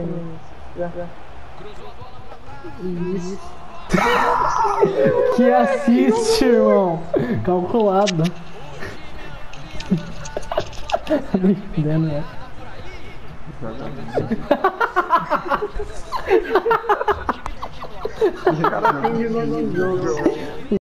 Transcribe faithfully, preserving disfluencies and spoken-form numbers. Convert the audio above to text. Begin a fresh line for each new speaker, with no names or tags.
Isso. Que assiste, irmão. Calculado. Nem fudendo, né?
O cara tem de no jogo.